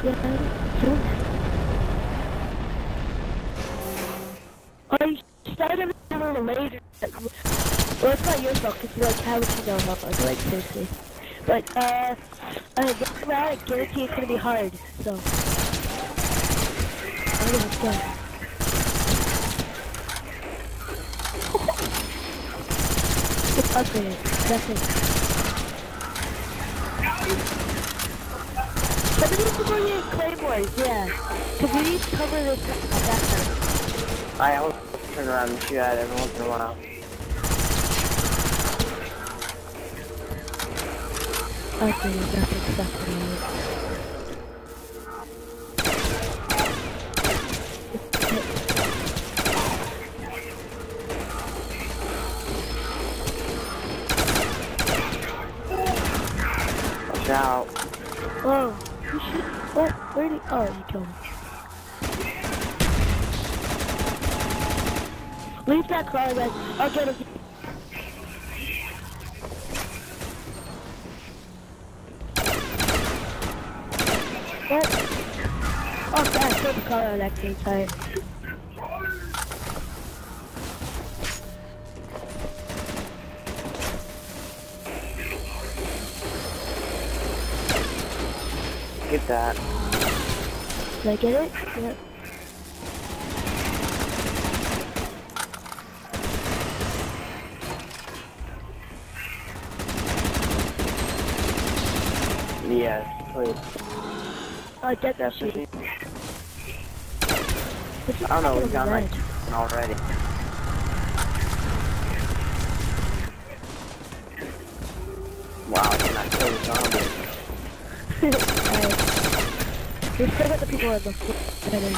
Oh, you started with a laser. Well, it's not your fault, because you like, how would you know how much, like, seriously. But, this round, I guarantee it's gonna be hard, so. I'm gonna go. It's upgraded, definitely. Somebody needs to go get claymores, yeah. Because we need to cover this at that time. I always turn around and shoot at it every once in a while. Okay, that's exactly it. Watch out. Oh, you should. What? Where did? Oh, you killed me. Leave that car, guys. I'll get it. What? Oh, God, I killed the car on that same side. Get that. Did I get it? Yep. Yes, please. Oh, dead machine. I don't know, we've got like already. Wow, I cannot kill the zombie. Alright. We still got the people at the better.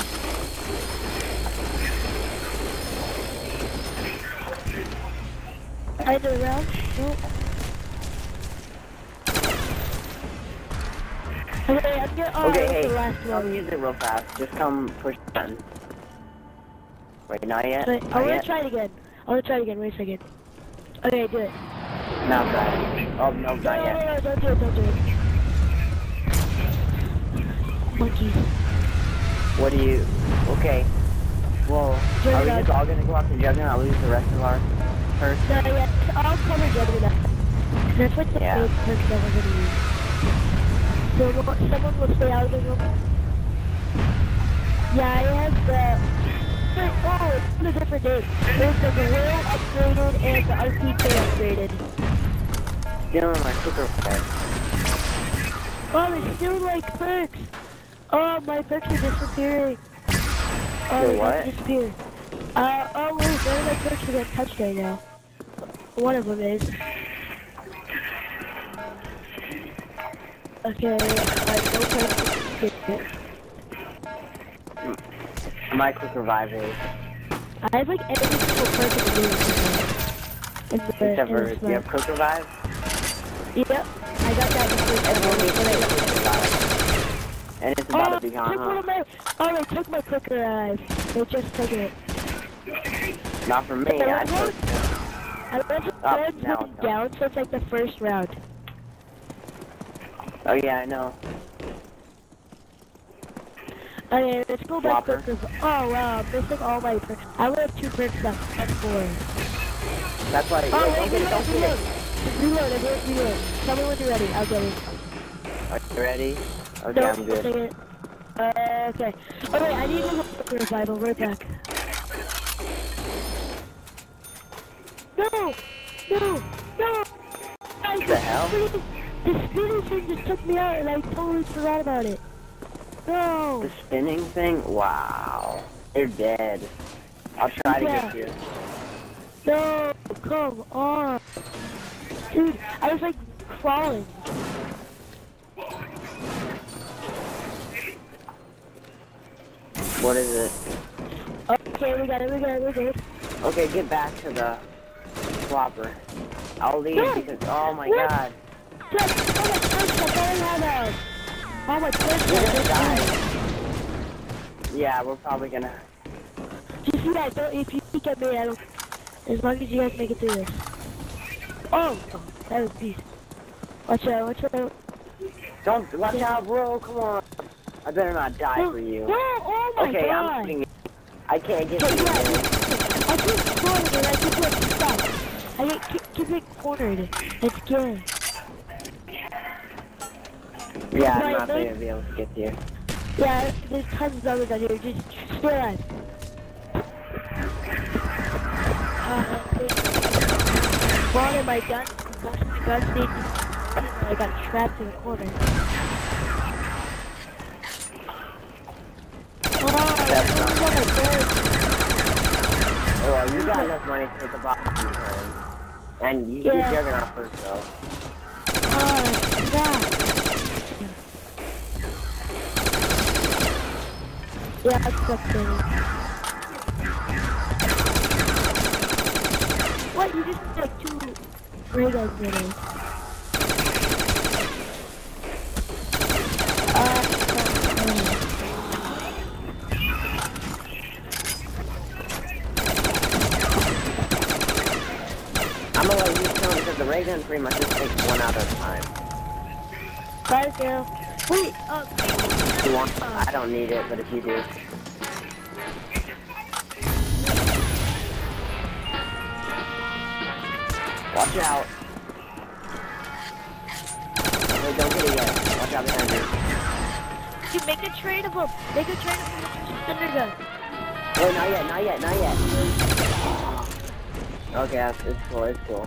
End of the round? Nope. Okay, I'm gonna, Okay, hey, the last come one. use it real fast. Just come push the button. Wait, not yet? Wait, I Not wanna yet? try it again. Wait a second. Okay, do it. Now try it. Oh, no, not yet. No, don't do it. Monkey. What do you... Okay. Well, are we just all gonna go after Juggernaut and lose the rest of our first? No, yeah, I'll cover Juggernaut. That's what the Yeah. main perk that we're gonna use. So someone will stay out of the room. Yeah, I have the... Oh, it's a different name. There's the Gorilla upgraded and the RPK upgraded. Still in my cooker fire. Oh, there's still like perks. Oh, my perks are disappearing. Oh, Your they're what? gonna disappear. Oh wait, one of my perks are getting touched right now. One of them is. Okay, My quick revive is. I have like every single perk in the game. Except for, do you have quick revive? Yep, I got that before. Everyone needs quick revive. And it's about to be gone, Oh, they took my quick revive. They just took it. Not for me, I took it. I went now it's down, so it's like the first round. Oh yeah, I know. Okay, let's go back Whopper. quick. Oh wow, I'm missing all my perks. I only have 2 perks left. That's 4. That's why, Oh, don't get it, don't get it. Reload. Tell me when you're ready, I'll get it. Are you ready? Okay, I'm good. Okay. Okay, I need to look for revival. Right back. No! What the hell? The spinning thing just took me out and I totally forgot about it. No! The spinning thing? Wow. They're dead. I'll try to get you. No! Come on! Dude, I was like crawling. What is it? Okay, we got it, we're good. Okay, get back to the flopper. I'll leave because, oh my god. Just, oh my gosh, You're gonna die. Yeah, we're probably gonna... Do you see that? If you peek at me, I don't... As long as you guys make it through this. Oh, that was beast. Watch out. Don't, watch out, bro, come on. I better not die for you. No, oh my okay, god. I'm putting it. I can't get Yeah, you. I keep cornered and I keep getting stuck. I keep getting cornered. It's scary. Yeah, I'm not going to be able to get to you. Yeah, there's tons of others out here. Just stay alive. One of my guns, most of my guns need to, I got trapped in a corner. Oh, That's my god. Oh, well, you got enough money to hit the box sometimes. And you keep Juggernaut first, though. Oh, yeah. Yeah, that's frustrating. What? You just did like 2 ray guns in it. I'm gonna let you kill him because the ray gun pretty much just takes 1 out at a time. Bye, girl. Wait, You want? I don't need it, but if you do. Watch out. Wait, don't get it yet. Watch out behind you. Dude, make a trade of them. Make a trade of them with your thunder gun. Wait, not yet, not yet, not yet. Okay, it's cool, it's cool.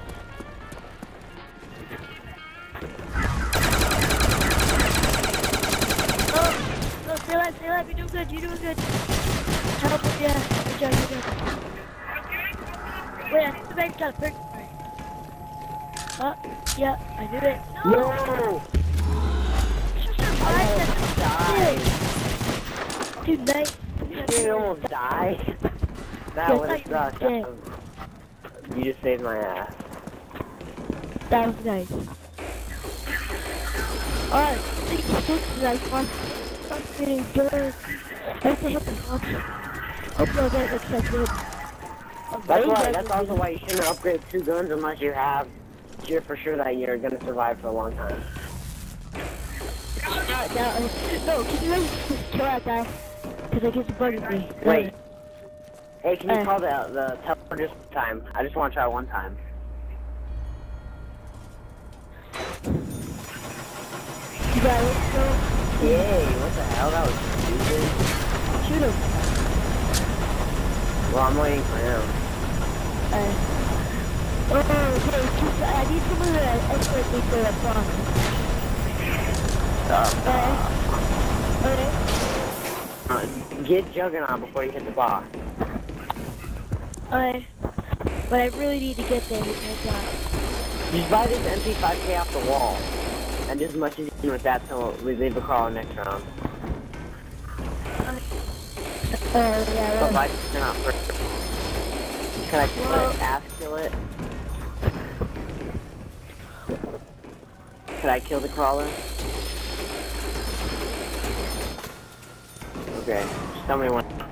No, stay alive, you're doing good, you're doing good. Help him, yeah, good job, good job. Wait, I think the bag's got a perk. Yeah, I knew it. No! Dude, nice. You almost died. That would have sucked. You just saved my ass. That was nice. Alright, 66 nice one. I'm getting good. I have to hit the box. Hopefully I'll get accepted. That's why. That's also why you shouldn't upgrade 2 guns unless you're for sure that you're gonna survive for a long time. No, can you just kill that guy? Because I get the bug me. Wait. Hey, can you call the teleport just one time? I just want to try one time. You got it, so... Yay, what the hell? That was stupid. Shoot him. Well, I'm waiting for him. Okay, I need someone to escort me to the box. Get Juggernaut before you hit the box. But I really need to get there because, Just buy this MP5K off the wall. And do as much as you can with that till we leave the crawler next round. yeah, So buy Juggernaut first. Can I kill it? Ask kill it? Could I kill the crawler? Okay. Just tell me when.